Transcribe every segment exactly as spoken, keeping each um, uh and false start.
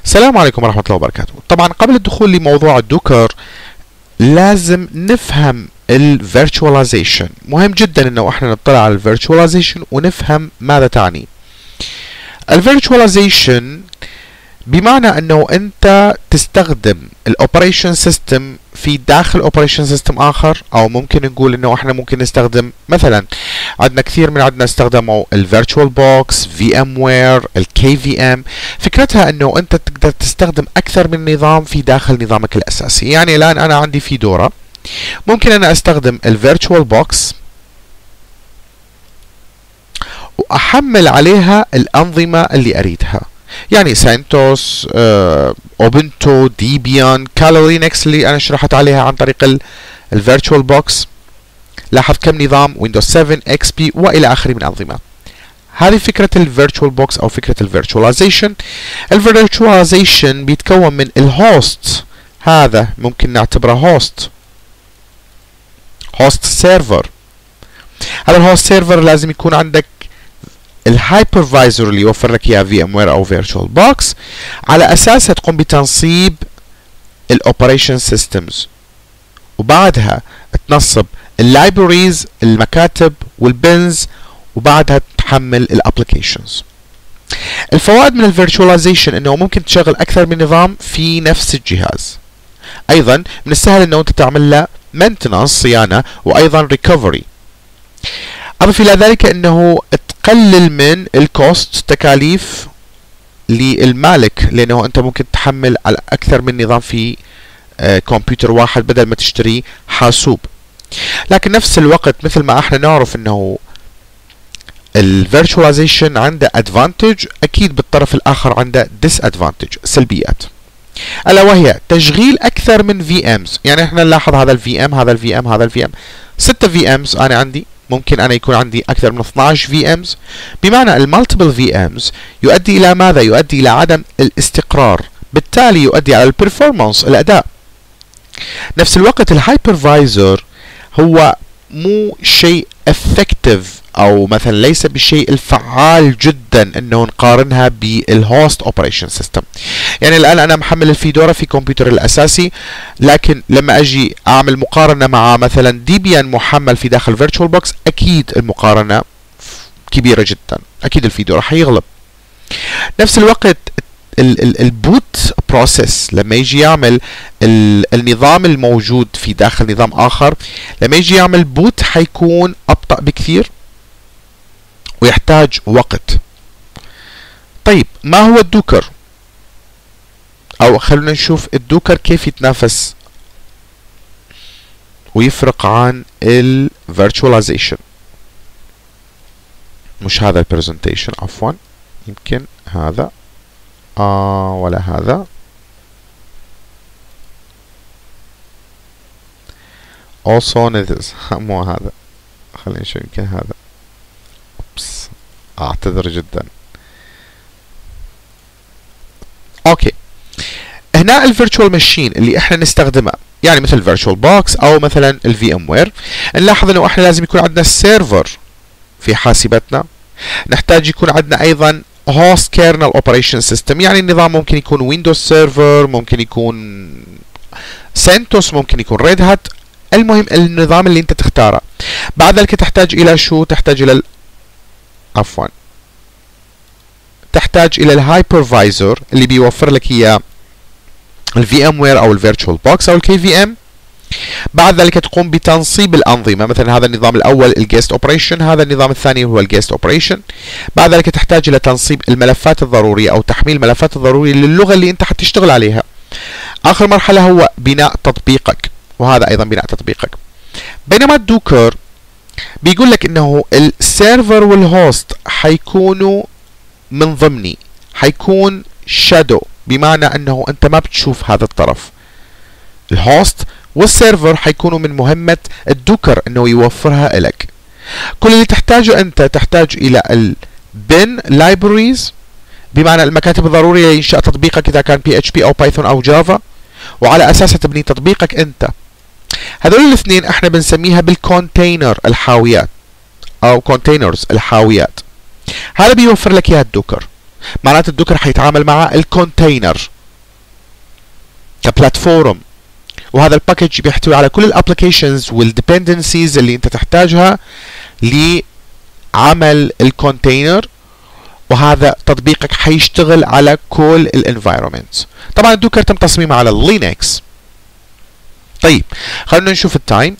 السلام عليكم ورحمة الله وبركاته. طبعا قبل الدخول لموضوع الدوكر لازم نفهم ال virtualization. مهم جدا انه احنا نطلع على ال virtualization ونفهم ماذا تعني. ال virtualization بمعنى انه انت تستخدم الاوبريشن سيستم في داخل اوبريشن سيستم اخر، او ممكن نقول انه احنا ممكن نستخدم مثلا عندنا كثير من عندنا استخدموا الفيرتشوال بوكس، في ام وير، الكي في ام. فكرتها انه انت تقدر تستخدم اكثر من نظام في داخل نظامك الاساسي. يعني الان انا عندي فيدورا، ممكن انا استخدم الفيرتشوال بوكس واحمل عليها الانظمه اللي اريدها، يعني سانتوس، اوبنتو، ديبيان، كالو لينكس اللي انا شرحت عليها عن طريق الفيرتشوال بوكس. لاحظ كم نظام، ويندوز سبعة، اكس بي والى اخره من انظمه. هذه فكره الفيرتشوال بوكس او فكره الفيرتشواليزيشن. الفيرتشواليزيشن بيتكون من الهوست، هذا ممكن نعتبره هوست هوست سيرفر. هذا الهوست سيرفر لازم يكون عندك الهايبرفايزر اللي يوفر لك اياه في ام وير او فيرتشوال بوكس، على اساسها تقوم بتنصيب الاوبريشن سيستمز، وبعدها تنصب اللايبريز، المكاتب والبنز، وبعدها تحمل الابلكيشنز. الفوائد من الفيرتشواليزيشن انه ممكن تشغل اكثر من نظام في نفس الجهاز. ايضا من السهل انه انت تعمل له مينتنانس، صيانه، وايضا ريكفري. اضف الى ذلك انه تقلل من الكوست، تكاليف للمالك، لانه انت ممكن تحمل على اكثر من نظام في آه كمبيوتر واحد بدل ما تشتري حاسوب. لكن نفس الوقت مثل ما احنا نعرف انه الفيرتشواليزيشن عنده ادفانتج، اكيد بالطرف الاخر عنده ديس ادفانتج، سلبيات، الا وهي تشغيل اكثر من في امز. يعني احنا نلاحظ هذا الفي ام، هذا الفي ام، هذا الفي ام، ستة في امز انا عندي، ممكن انا يكون عندي اكثر من اثنعش في امز. بمعنى المالتيبل في امز يؤدي الى ماذا؟ يؤدي الى عدم الاستقرار، بالتالي يؤدي على البرفورمانس، الاداء. نفس الوقت الهايبرفايزر هو مو شيء افكتيف، او مثلا ليس بالشيء الفعال جدا انه نقارنها بالهوست اوبريشن سيستم. يعني الان انا محمل الفيدورا في كمبيوتر الاساسي، لكن لما اجي اعمل مقارنه مع مثلا ديبيان محمل في داخل فيرتشوال بوكس، اكيد المقارنه كبيره جدا، اكيد الفيدورا حيغلب. نفس الوقت البوت بروسيس لما يجي يعمل النظام الموجود في داخل نظام اخر، لما يجي يعمل بوت حيكون ابطأ بكثير ويحتاج وقت. طيب ما هو الدوكر؟ او خلونا نشوف الدوكر كيف يتنافس ويفرق عن الفيرتشواليزيشن. مش هذا البرزنتيشن، عفوا، يمكن هذا آه ولا هذا. also this مو هذا، خلينا نشوف، يمكن هذا. أوبس، اعتذر جدا. اوكي، هنا الفيرتشوال ماشين اللي احنا نستخدمها، يعني مثل الفيرتشوال بوكس او مثلا الفي ام وير، نلاحظ انه احنا لازم يكون عندنا السيرفر في حاسبتنا، نحتاج يكون عندنا ايضا host kernel operation system. يعني النظام ممكن يكون ويندوز سيرفر، ممكن يكون سانتوس، ممكن يكون ريد هات، المهم النظام اللي انت تختاره. بعد ذلك تحتاج الى شو؟ تحتاج الى ال... عفوا تحتاج الى الهايبرفايزر اللي بيوفر لك اياه الفي ام وير او الفيرتشوال بوكس او الكي في ام. بعد ذلك تقوم بتنصيب الأنظمة، مثلا هذا النظام الأول الجيست اوبريشن، هذا النظام الثاني هو الجيست اوبريشن. بعد ذلك تحتاج إلى تنصيب الملفات الضرورية أو تحميل الملفات الضرورية للغة اللي أنت حتشتغل عليها. آخر مرحلة هو بناء تطبيقك، وهذا أيضا بناء تطبيقك. بينما الدوكر بيقول لك إنه السيرفر والهوست حيكونوا من ضمني، حيكون شادو، بمعنى أنه أنت ما بتشوف هذا الطرف. الهوست والسيرفر حيكونوا من مهمة الدوكر انه يوفرها لك. كل اللي تحتاجه انت تحتاج الى البن لايبريز، بمعنى المكاتب الضرورية لإنشاء تطبيقك اذا كان بي اتش بي او بايثون او جافا، وعلى اساسها تبني تطبيقك انت. هذول الاثنين احنا بنسميها بالكونتينر الحاويات او كونتينرز الحاويات. هذا بيوفر لك اياها الدوكر. معناته الدوكر حيتعامل مع الكونتينر كبلاتفورم، وهذا الباكج بيحتوي على كل الابلكيشنز والديبندنسيز اللي انت تحتاجها لعمل الكونتينر، وهذا تطبيقك حيشتغل على كل الانفايرومنت. طبعا الدوكر تم تصميمه على اللينكس. طيب خلينا نشوف التايم.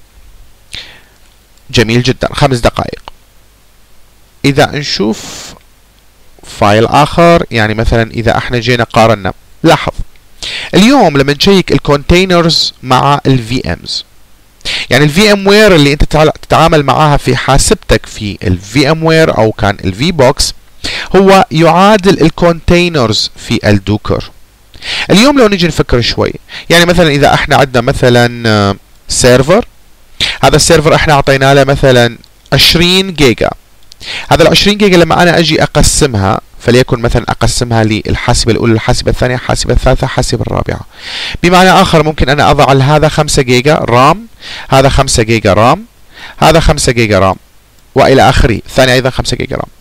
جميل جدا، خمس دقائق. اذا نشوف فايل اخر، يعني مثلا اذا احنا جينا قارنا، لاحظ اليوم لما نشيك الكونتينرز مع الفي امز، يعني الفي ام وير اللي انت تتعامل معاها في حاسبتك في الفي ام وير او كان الفي بوكس هو يعادل الكونتينرز في الدوكر. اليوم لو نيجي نفكر شوي، يعني مثلا اذا احنا عندنا مثلا سيرفر، هذا السيرفر احنا اعطينا له مثلا عشرين جيجا، هذا ال عشرين جيجا لما انا اجي اقسمها، فليكن مثلا اقسمها للحاسبه الاولى، الحاسبه الثانيه، الحاسبه الثالثه، الحاسبه الرابعه. بمعنى اخر ممكن انا اضع لهذا خمسة جيجا رام، هذا خمسة جيجا رام، هذا خمسة جيجا رام، والى اخره، الثاني ايضا خمسة جيجا رام.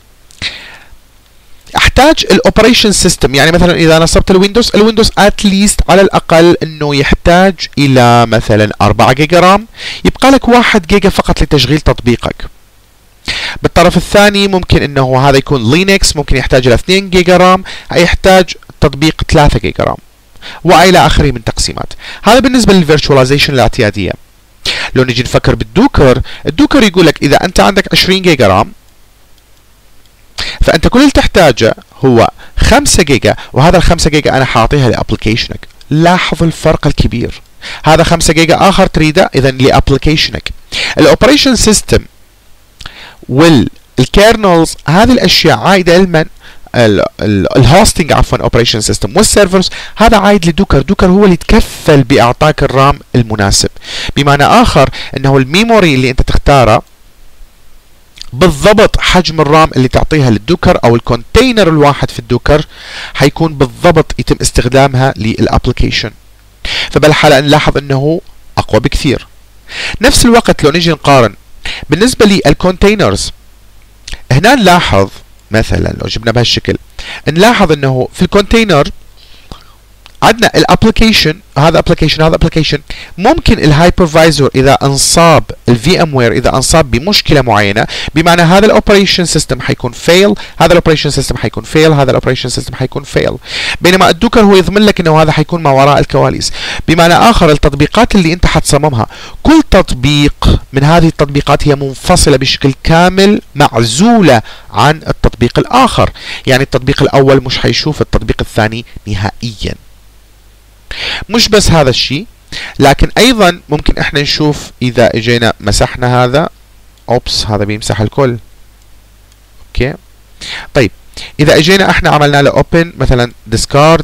احتاج الاوبريشن سيستم، يعني مثلا اذا نصبت الويندوز، الويندوز اتليست على الاقل انه يحتاج الى مثلا أربعة جيجا رام، يبقى لك واحد جيجا فقط لتشغيل تطبيقك. بالطرف الثاني ممكن انه هذا يكون لينكس، ممكن يحتاج الى اثنين جيجا رام، يحتاج تطبيق ثلاثة جيجا رام، والى اخره من تقسيمات. هذا بالنسبه للفيرتشواليزيشن الاعتياديه. لو نجي نفكر بالدوكر، الدوكر يقول لك اذا انت عندك عشرين جيجا رام، فانت كل اللي تحتاجه هو خمسة جيجا، وهذا ال خمسة جيجا انا حاعطيها لابلكيشنك. لاحظ الفرق الكبير، هذا خمسة جيجا اخر تريده اذا لابلكيشنك. الاوبريشن سيستم والكيرنلز هذه الاشياء عايده لمن؟ الهوستنج عفوا اوبريشن سيستم، والسيرفرز هذا عايد لدوكر. دوكر هو اللي يتكفل باعطاك الرام المناسب. بمعنى اخر انه الميموري اللي انت تختاره بالضبط حجم الرام اللي تعطيها للدوكر، او الكونتينر الواحد في الدوكر حيكون بالضبط يتم استخدامها للابلكيشن. فبالحالة نلاحظ انه اقوى بكثير. نفس الوقت لو نجي نقارن بالنسبة للكونتينرز، هنا نلاحظ مثلا لو جبنا بهالشكل، نلاحظ انه في الكونتينر عندنا الابلكيشن، هذا ابلكيشن هذا ابلكيشن، ممكن الهايبرفايزر اذا انصاب الفي ام وير اذا انصاب بمشكله معينه، بمعنى هذا الاوبريشن سيستم حيكون فيل، هذا الاوبريشن سيستم حيكون فيل، هذا الاوبريشن سيستم حيكون فيل. بينما الدوكر هو يضمن لك انه هذا حيكون ما وراء الكواليس. بمعنى اخر التطبيقات اللي انت حتصممها، كل تطبيق من هذه التطبيقات هي منفصله بشكل كامل، معزوله عن التطبيق الاخر. يعني التطبيق الاول مش حيشوف التطبيق الثاني نهائيا. مش بس هذا الشيء، لكن ايضا ممكن احنا نشوف اذا اجينا مسحنا هذا، اوبس هذا بيمسح الكل. اوكي طيب اذا اجينا احنا عملنا له اوبن مثلا ديسكارد،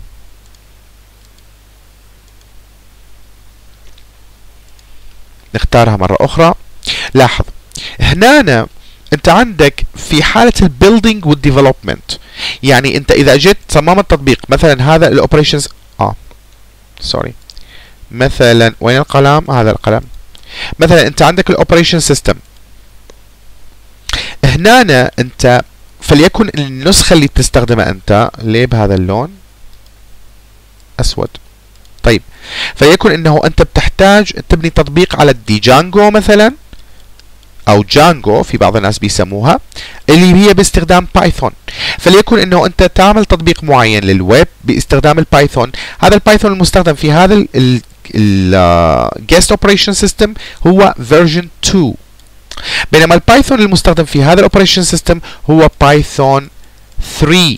نختارها مرة اخرى، لاحظ هنا انت عندك في حالة البيلدينج والديفلوبمنت، يعني انت اذا اجيت صممت التطبيق مثلا هذا الاوبريشنز اه سوري مثلا وين القلم؟ هذا القلم. مثلا انت عندك الاوبريشن سيستم، هنا انت فليكن النسخة اللي بتستخدمها انت ليه بهذا اللون اسود. طيب فليكن انه انت بتحتاج تبني تطبيق على الديجانجو مثلا او جانجو في بعض الناس بيسموها، اللي هي باستخدام بايثون. فليكن انه انت تعمل تطبيق معين للويب باستخدام البايثون، هذا البايثون المستخدم في هذا الجيست اوبريشن سيستم هو فيرجن اثنين، بينما البايثون المستخدم في هذا الاوبريشن سيستم هو بايثون ثلاثة.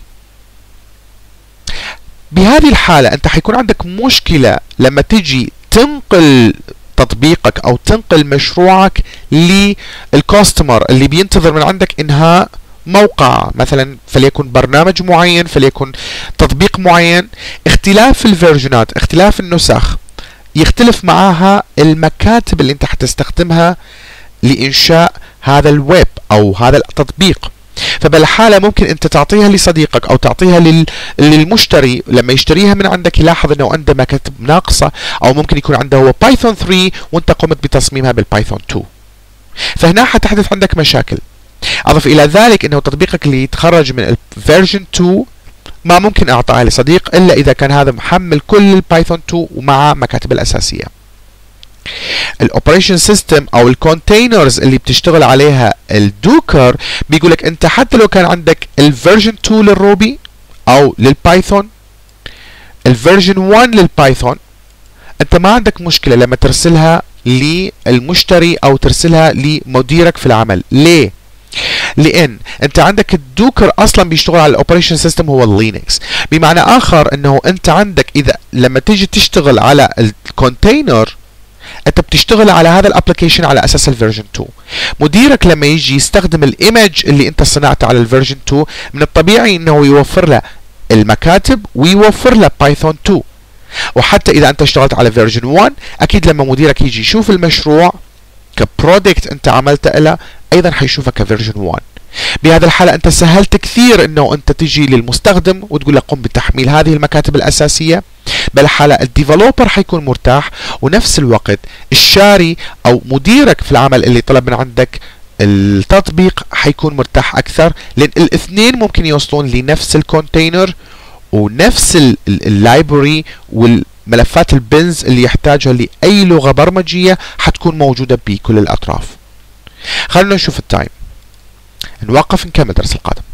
بهذه الحالة انت حيكون عندك مشكلة لما تجي تنقل تطبيقك او تنقل مشروعك للكاستمر اللي بينتظر من عندك انهاء موقع مثلا، فليكن برنامج معين، فليكن تطبيق معين. اختلاف الفيرجنات، اختلاف النسخ، يختلف معاها المكاتب اللي انت حتستخدمها لإنشاء هذا الويب أو هذا التطبيق. فبالحالة ممكن أنت تعطيها لصديقك أو تعطيها لل... للمشتري، لما يشتريها من عندك يلاحظ أنه عنده مكاتب ناقصة، أو ممكن يكون عنده هو بايثون ثلاثة وأنت قمت بتصميمها بالبايثون اثنين. فهنا حتحدث عندك مشاكل. أضف إلى ذلك أنه تطبيقك اللي يتخرج من الفيرجن اثنين ما ممكن اعطائها لصديق الا اذا كان هذا محمل كل البايثون اثنين ومع مكاتب الاساسيه. الاوبريشن سيستم او الكونتينرز اللي بتشتغل عليها الدوكر بيقول لك انت حتى لو كان عندك الفيرجن اثنين للروبي او للبايثون، الفيرجن واحد للبايثون، انت ما عندك مشكله لما ترسلها للمشتري او ترسلها لمديرك في العمل. ليه؟ لان انت عندك الدوكر اصلا بيشتغل على الاوبريشن سيستم هو اللينكس، بمعنى اخر انه انت عندك اذا لما تيجي تشتغل على الكونتينر انت بتشتغل على هذا الابلكيشن على اساس الفيرجن اثنين. مديرك لما يجي يستخدم الايمج اللي انت صنعته على الفيرجن اثنين من الطبيعي انه يوفر له المكاتب ويوفر له بايثون اثنين. وحتى اذا انت اشتغلت على فيرجن واحد اكيد لما مديرك يجي يشوف المشروع كبرودكت انت عملته له ايضا حيشوفه كفيرجن واحد. بهذا الحالة انت سهلت كثير انه انت تجي للمستخدم وتقول له قم بتحميل هذه المكاتب الاساسية. بالحالة الديفلوبر حيكون مرتاح، ونفس الوقت الشاري او مديرك في العمل اللي طلب من عندك التطبيق حيكون مرتاح اكثر، لان الاثنين ممكن يوصلون لنفس الكونتينر ونفس اللايبرري والملفات البنز اللي يحتاجها لأي لغة برمجية حتكون موجودة بكل الأطراف. خلونا نشوف التايم، نوقف نكمل درس القادم.